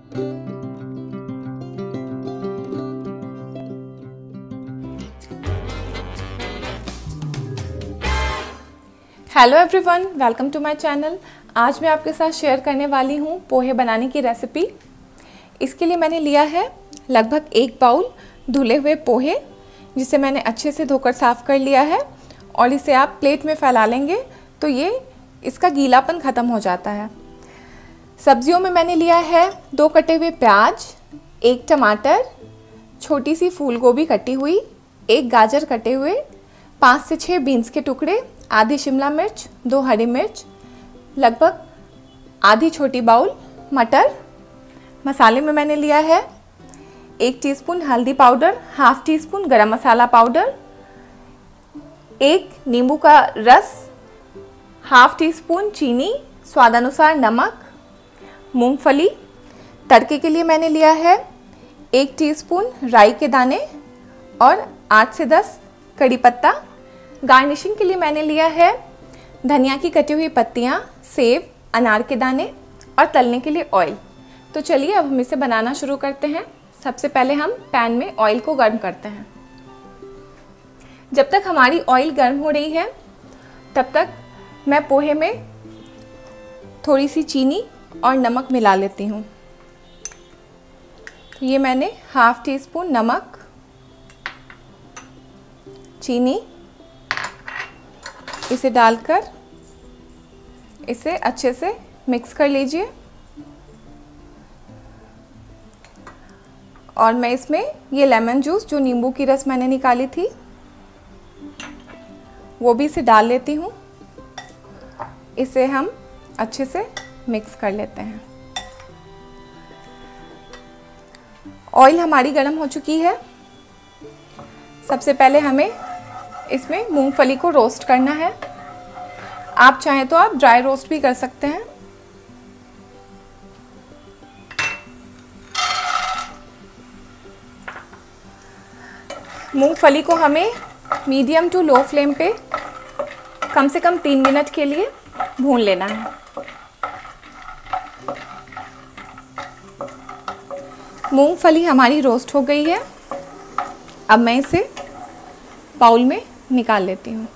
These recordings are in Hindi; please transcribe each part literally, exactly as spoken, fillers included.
Hello everyone, welcome to my channel. आज मैं आपके साथ शेयर करने वाली हूँ पोहे बनाने की रेसिपी। इसके लिए मैंने लिया है लगभग एक बाउल धुले हुए पोहे, जिसे मैंने अच्छे से धोकर साफ़ कर लिया है। और इसे आप प्लेट में फैला लेंगे तो ये इसका गीलापन ख़त्म हो जाता है। सब्जियों में मैंने लिया है दो कटे हुए प्याज, एक टमाटर, छोटी सी फूल गोभी कटी हुई, एक गाजर कटे हुए, पाँच से छः बीन्स के टुकड़े, आधी शिमला मिर्च, दो हरी मिर्च, लगभग आधी छोटी बाउल मटर। मसाले में मैंने लिया है एक टीस्पून हल्दी पाउडर, हाफ टी स्पून गरम मसाला पाउडर, एक नींबू का रस, हाफ टी स्पून चीनी, स्वादानुसार नमक, मूंगफली। तड़के के लिए मैंने लिया है एक टीस्पून राई के दाने और आठ से दस कड़ी पत्ता। गार्निशिंग के लिए मैंने लिया है धनिया की कटी हुई पत्तियाँ, सेब, अनार के दाने और तलने के लिए ऑयल। तो चलिए अब हम इसे बनाना शुरू करते हैं। सबसे पहले हम पैन में ऑयल को गर्म करते हैं। जब तक हमारी ऑयल गर्म हो रही है तब तक मैं पोहे में थोड़ी सी चीनी और नमक मिला लेती हूँ। तो ये मैंने हाफ टी स्पून नमक, चीनी, इसे डालकर इसे अच्छे से मिक्स कर लीजिए। और मैं इसमें ये लेमन जूस, जो नींबू की रस मैंने निकाली थी, वो भी इसे डाल लेती हूँ। इसे हम अच्छे से मिक्स कर लेते हैं। ऑयल हमारी गर्म हो चुकी है। सबसे पहले हमें इसमें मूंगफली को रोस्ट करना है। आप चाहें तो आप ड्राई रोस्ट भी कर सकते हैं। मूंगफली को हमें मीडियम टू लो फ्लेम पे कम से कम तीन मिनट के लिए भून लेना है। मूंगफली हमारी रोस्ट हो गई है। अब मैं इसे बाउल में निकाल लेती हूँ।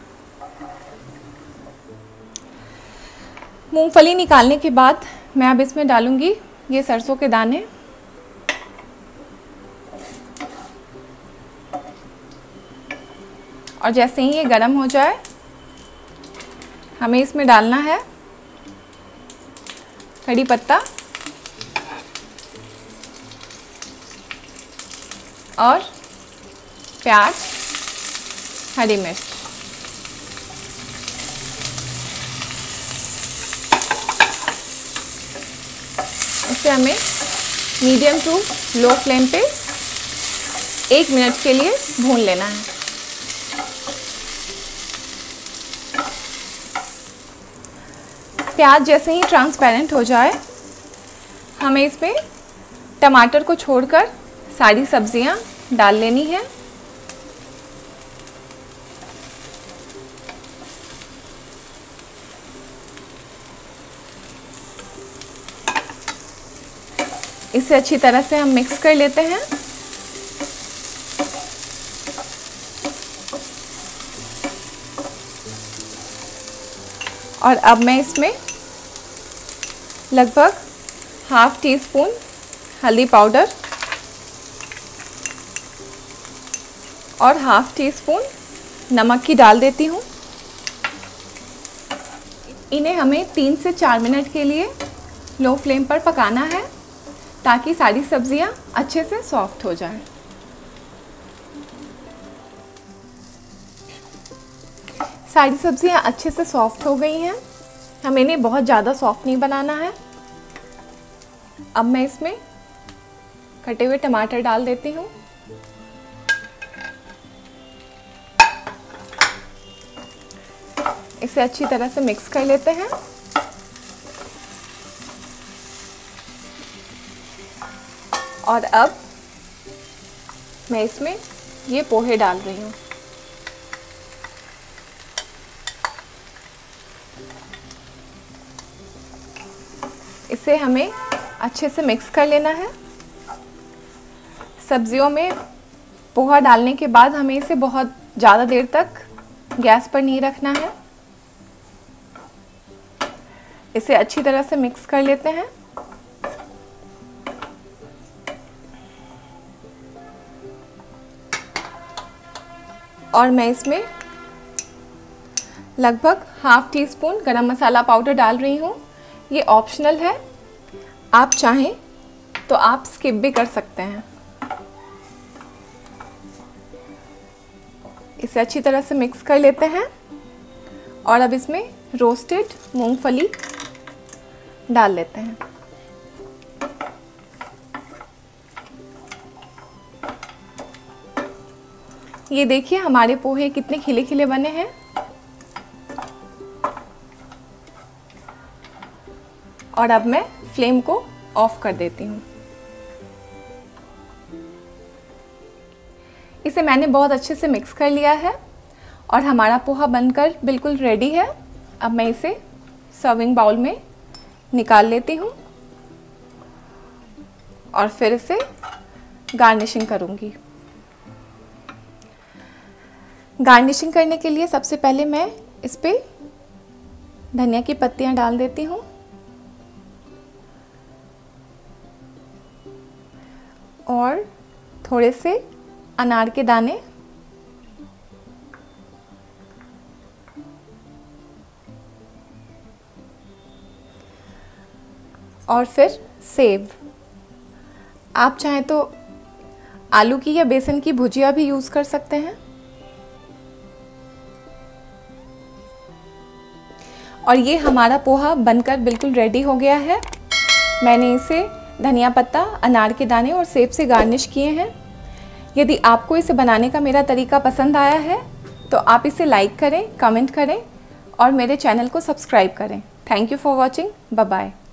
मूंगफली निकालने के बाद मैं अब इसमें डालूंगी ये सरसों के दाने। और जैसे ही ये गरम हो जाए हमें इसमें डालना है कड़ी पत्ता और प्याज, हरी मिर्च। इसे हमें मीडियम टू लो फ्लेम पे एक मिनट के लिए भून लेना है। प्याज जैसे ही ट्रांसपेरेंट हो जाए हमें इसमें टमाटर को छोड़कर सारी सब्जियां डाल लेनी है। इसे अच्छी तरह से हम मिक्स कर लेते हैं। और अब मैं इसमें लगभग हाफ टी स्पून हल्दी पाउडर और हाफ टी स्पून नमक की डाल देती हूँ। इन्हें हमें तीन से चार मिनट के लिए लो फ्लेम पर पकाना है ताकि सारी सब्जियां अच्छे से सॉफ्ट हो जाएं। सारी सब्जियां अच्छे से सॉफ्ट हो गई हैं। हमें इन्हें बहुत ज़्यादा सॉफ्ट नहीं बनाना है। अब मैं इसमें कटे हुए टमाटर डाल देती हूँ। इसे अच्छी तरह से मिक्स कर लेते हैं। और अब मैं इसमें ये पोहे डाल रही हूँ। इसे हमें अच्छे से मिक्स कर लेना है। सब्जियों में पोहा डालने के बाद हमें इसे बहुत ज़्यादा देर तक गैस पर नहीं रखना है। इसे अच्छी तरह से मिक्स कर लेते हैं। और मैं इसमें लगभग हाफ टी स्पून गरम मसाला पाउडर डाल रही हूँ। ये ऑप्शनल है, आप चाहें तो आप स्किप भी कर सकते हैं। इसे अच्छी तरह से मिक्स कर लेते हैं और अब इसमें रोस्टेड मूंगफली डाल लेते हैं। ये देखिए हमारे पोहे कितने खिले खिले बने हैं। और अब मैं फ्लेम को ऑफ कर देती हूँ। इसे मैंने बहुत अच्छे से मिक्स कर लिया है और हमारा पोहा बनकर बिल्कुल रेडी है। अब मैं इसे सर्विंग बाउल में निकाल लेती हूँ और फिर इसे गार्निशिंग करूँगी। गार्निशिंग करने के लिए सबसे पहले मैं इस पे धनिया की पत्तियाँ डाल देती हूँ और थोड़े से अनार के दाने और फिर सेव। आप चाहें तो आलू की या बेसन की भुजिया भी यूज़ कर सकते हैं। और ये हमारा पोहा बनकर बिल्कुल रेडी हो गया है। मैंने इसे धनिया पत्ता, अनार के दाने और सेब से गार्निश किए हैं। यदि आपको इसे बनाने का मेरा तरीका पसंद आया है तो आप इसे लाइक करें, कमेंट करें और मेरे चैनल को सब्सक्राइब करें। Thank you for watching. Bye bye.